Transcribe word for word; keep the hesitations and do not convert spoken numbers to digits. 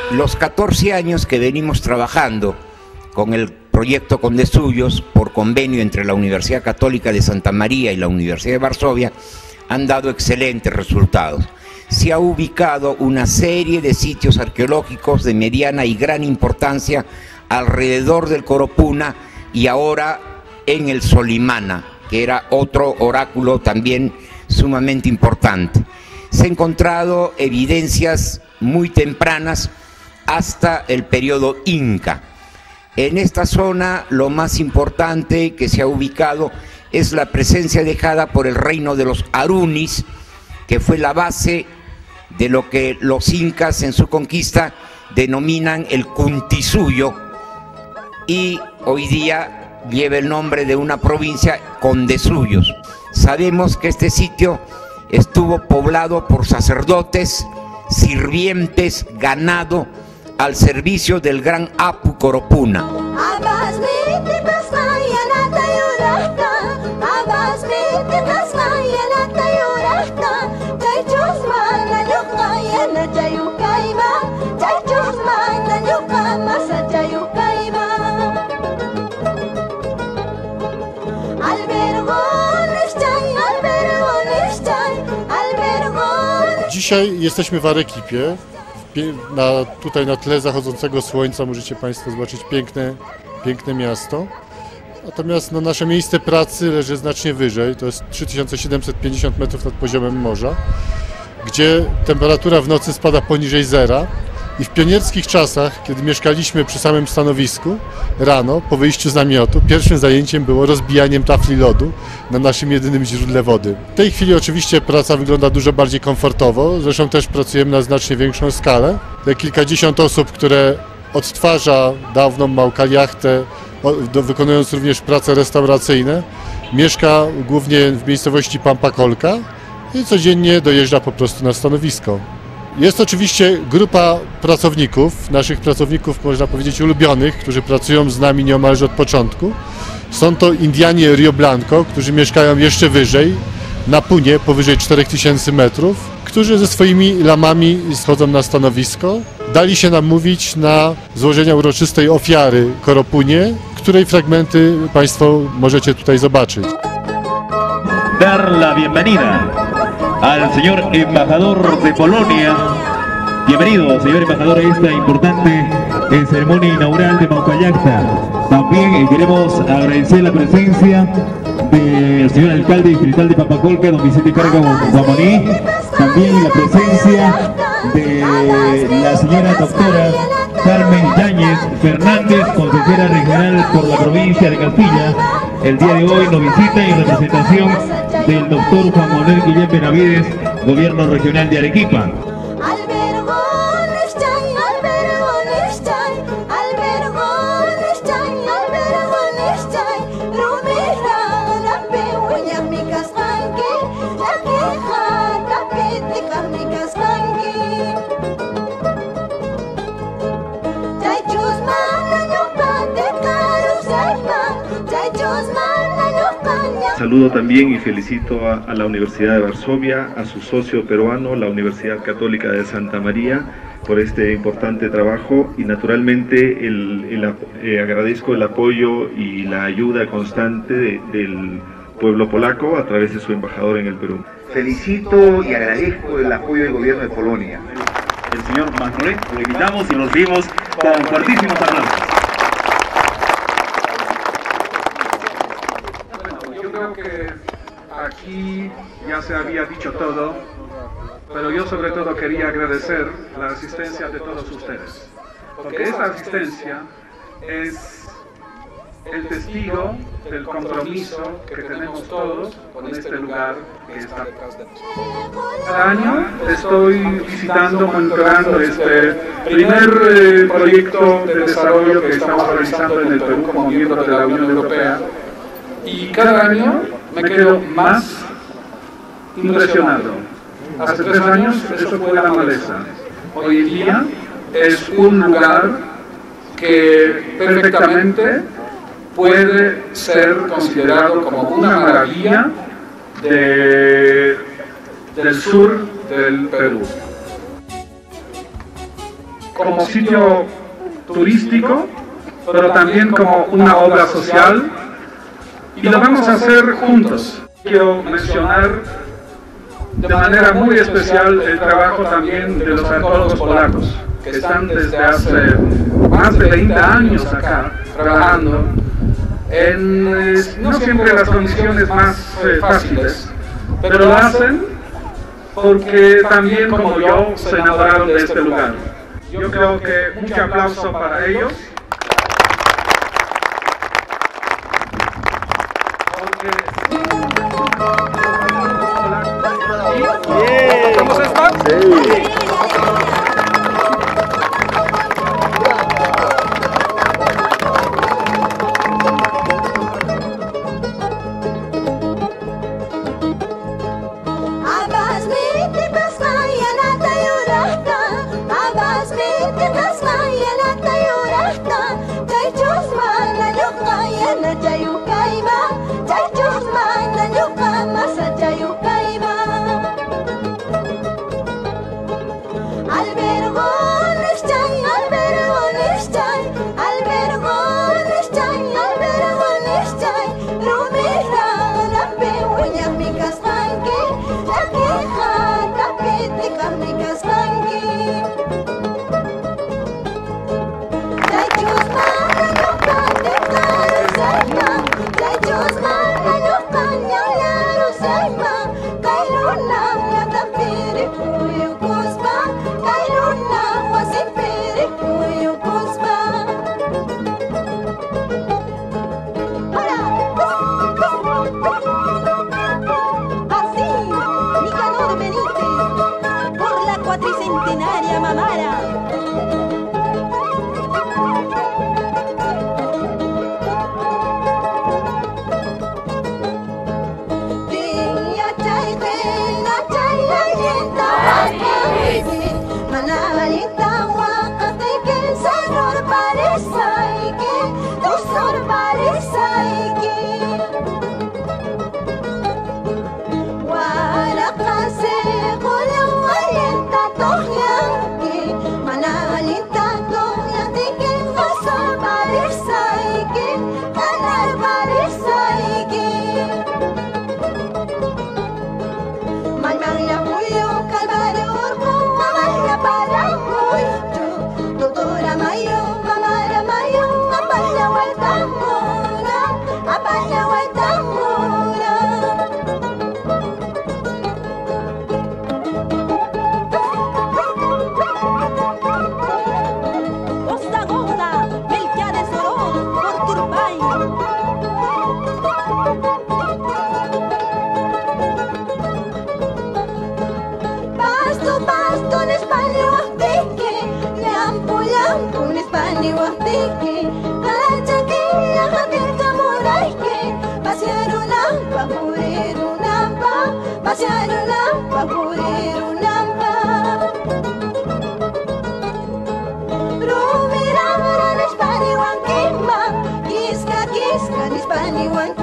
Los catorce años que venimos trabajando con el proyecto Condesuyos, por convenio entre la Universidad Católica de Santa María y la Universidad de Varsovia, han dado excelentes resultados. Se ha ubicado una serie de sitios arqueológicos de mediana y gran importancia alrededor del Coropuna y ahora en el Solimana, que era otro oráculo también sumamente importante. Se han encontrado evidencias muy tempranas hasta el periodo Inca. En esta zona lo más importante que se ha ubicado es la presencia dejada por el reino de los Arunis, que fue la base de lo que los incas en su conquista denominan el Cuntisuyo, y hoy día lleva el nombre de una provincia, Condesuyos. Sabemos que este sitio estuvo poblado por sacerdotes, sirvientes, ganado, al servicio del gran Apu Coropuna. Dzisiaj jesteśmy w Arequipie. Na, tutaj na tle zachodzącego słońca możecie Państwo zobaczyć piękne, piękne miasto. Natomiast no, nasze miejsce pracy leży znacznie wyżej, to jest trzy tysiące siedemset pięćdziesiąt metrów nad poziomem morza, gdzie temperatura w nocy spada poniżej zera. I w pionierskich czasach, kiedy mieszkaliśmy przy samym stanowisku, rano po wyjściu z namiotu, pierwszym zajęciem było rozbijaniem tafli lodu na naszym jedynym źródle wody. W tej chwili oczywiście praca wygląda dużo bardziej komfortowo, zresztą też pracujemy na znacznie większą skalę. Te kilkadziesiąt osób, które odtwarza dawną Małkaljachtę, wykonując również prace restauracyjne, mieszka głównie w miejscowości Pampakolka i codziennie dojeżdża po prostu na stanowisko. Jest oczywiście grupa pracowników, naszych pracowników, można powiedzieć, ulubionych, którzy pracują z nami nieomalże od początku. Są to Indianie Rio Blanco, którzy mieszkają jeszcze wyżej, na Punie, powyżej czterech tysięcy metrów, którzy ze swoimi lamami schodzą na stanowisko. Dali się namówić na złożenie uroczystej ofiary Koropunie, której fragmenty Państwo możecie tutaj zobaczyć. Dar la bienvenida al señor embajador de Polonia. Bienvenido, señor embajador, a esta importante eh, ceremonia inaugural de Małkaljahtá. También eh, queremos agradecer la presencia del señor alcalde distrital de Pampakolka, don Vicente Carga Guamaní. También la presencia de la señora doctora Carmen Yáñez Fernández, consejera regional por la provincia de Castilla. El día de hoy nos visita en representación del doctor Juan Manuel Guillén Benavides, gobierno regional de Arequipa. Saludo también y felicito a, a la Universidad de Varsovia, a su socio peruano, la Universidad Católica de Santa María, por este importante trabajo, y naturalmente el, el, eh, agradezco el apoyo y la ayuda constante de, del pueblo polaco a través de su embajador en el Perú. Felicito y agradezco el apoyo del gobierno de Polonia. El señor Macron, lo invitamos y lo recibimos con fuertísimos aplausos. Creo que aquí ya se había dicho todo, pero yo sobre todo quería agradecer la asistencia de todos ustedes, porque esta asistencia es el testigo del compromiso que tenemos todos con este lugar que está detrás de nosotros. Cada año estoy visitando, monitorando este primer eh, proyecto de desarrollo que estamos realizando en el Perú como miembro de la Unión Europea. Y cada año me quedo más impresionado. Hace tres años eso fue la maleza. Hoy en día es un lugar que perfectamente puede ser considerado como una maravilla de, del sur del Perú. como sitio turístico, pero también como una obra social, y lo vamos a hacer juntos. Quiero mencionar de manera muy especial el trabajo también de los arqueólogos polacos, que están desde hace más de veinte años acá trabajando en eh, no siempre las condiciones más eh, fáciles, pero lo hacen porque también, como yo, se enamoraron de este lugar. Yo creo que mucho aplauso para ellos. ¿Cómo está? Sí. Anyone